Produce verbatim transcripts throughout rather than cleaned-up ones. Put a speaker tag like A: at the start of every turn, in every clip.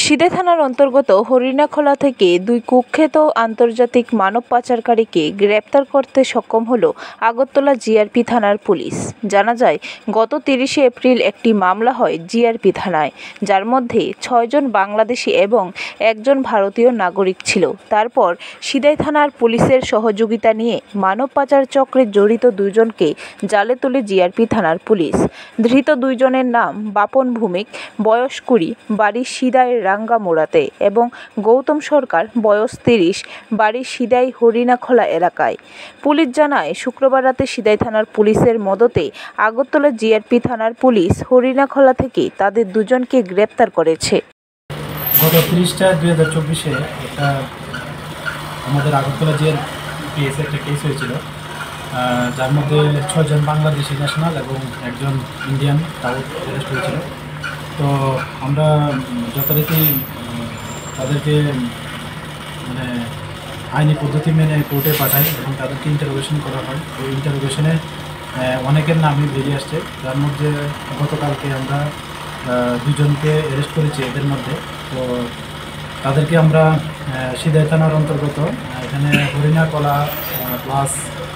A: সিদে থানার অন্তর্গত হরিণাখলা থেকে দুই কুখ্যাত আন্তর্জাতিক মানব পাচারকারীকে গ্রেপ্তার করতে সক্ষম হল আগরতলা জিআরপি থানার পুলিশ। জানা যায়, গত তিরিশে এপ্রিল একটি মামলা হয় জিআরপি থানায়, যার মধ্যে ছয়জন বাংলাদেশি এবং একজন ভারতীয় নাগরিক ছিল। তারপর সিদে থানার পুলিশের সহযোগিতা নিয়ে মানব পাচার চক্রে জড়িত দুইজনকে জালে তুলে জিআরপি থানার পুলিশ। ধৃত দুইজনের নাম বাপন ভৌমিক, বয়স কুড়ি, বাড়ি সিদাই রাঙ্গামোড়াতে, এবং গৌতম সরকার, বয়স তিরিশ, বাড়ি সিদাই হরিণাখলা এলাকায়। পুলিশ জানায়, শুক্রবার রাতে সিদাই থানার পুলিশের মদতে আগরতলা জিআরপি থানার পুলিশ হরিণাখলা থেকে তাদের দুজনকে গ্রেপ্তার করেছে।
B: গত তিরিশ চার দুই হাজার চব্বিশে একটা আমাদের আগরতলা জিআরপিএসে একটা কেস হয়েছিল, যার মধ্যে ছয়জন বাংলাদেশি ন্যাশনাল এবং একজন ইন্ডিয়ান তাও অ্যারেস্ট হয়েছিল। তো আমরা যথারীতি তাদেরকে মানে আইনি পদ্ধতি মেনে কোর্টে পাঠাই এবং তাদেরকে ইন্টারোগেশন করা হয়। ওই ইন্টারোগেশনে অনেকের নামই বেরিয়ে আসছে, যার মধ্যে গতকালকে আমরা দুজনকে অ্যারেস্ট করেছি এদের মধ্যে। তো তাদেরকে আমরা সিদে থানার অন্তর্গত এখানে হরিণাকলা প্লাস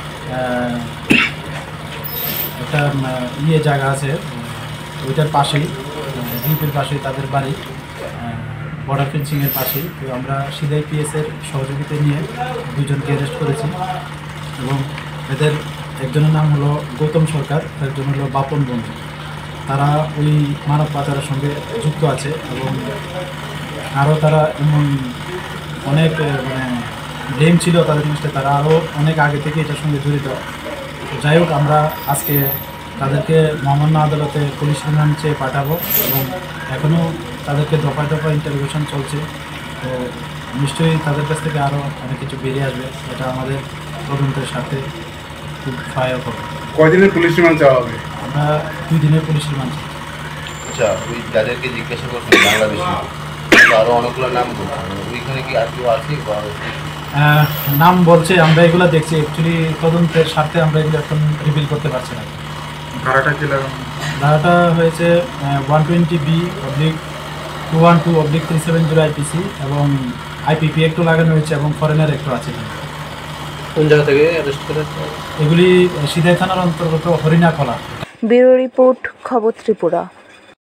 B: একটা ইয়ে জায়গা আছে, ওইটার পাশেই দ্বীপের পাশেই তাদের বাড়ি, বর্ডার ফেন্সিংয়ের পাশেই। তো আমরা সিদাই পিএসের সহযোগিতা নিয়ে দুজনকে অ্যারেস্ট করেছি এবং এদের একজনের নাম হলো গৌতম সরকার, একজন হলো বাপন বন্ধু। তারা ওই মানব পাচারের সঙ্গে যুক্ত আছে এবং আরও তারা এমন অনেক মানে ব্লেম ছিল তাদের জিনিসটা, তারা আরও অনেক আগে থেকে এটার সঙ্গে জড়িত। যাই হোক, আমরা আজকে তাদেরকে মহামান্য আদালতে পুলিশ রিমান্ড চেয়ে পাঠাবো এবং এখনও তাদেরকে দফায় দফায় ইন্টারোগেশন চলছে। তো নিশ্চয়ই তাদের কাছ থেকে আরও অনেক কিছু বেরিয়ে আসবে, এটা আমাদের তদন্তের সাথে খুব সহায়ক হবে।
C: কয়দিনের পুলিশ রিমান্ড চাওয়া হবে?
B: আমরা দুই দিনের পুলিশ রিমান্ড চাই।
D: আচ্ছা, ওই যাদেরকে জিজ্ঞাসা করছেন বাংলাদেশি, আরও অনেকগুলো নাম বলছেন, ওইখানে কি আর কেউ আছে?
B: নাম বলছে, আমরা এগুলো দেখছি। অ্যাকচুয়ালি তদন্তের স্বার্থে আমরা এগুলো এখন রিভিল করতে পারছি না।
C: ধারাটা কি লাগানো?
B: ধারাটা হয়েছে one twenty B oblique two one two oblique three seven zero IPC এবং আইপিপি একটু লাগানো হয়েছে এবং ফরেনার একটু আছে।
D: কোন জায়গা থেকে অ্যারেস্ট করেছে?
B: এগুলি সিদাই থানার অন্তর্গত হরিণাখলা।
A: ব্যুরো রিপোর্ট, খবর ত্রিপুরা।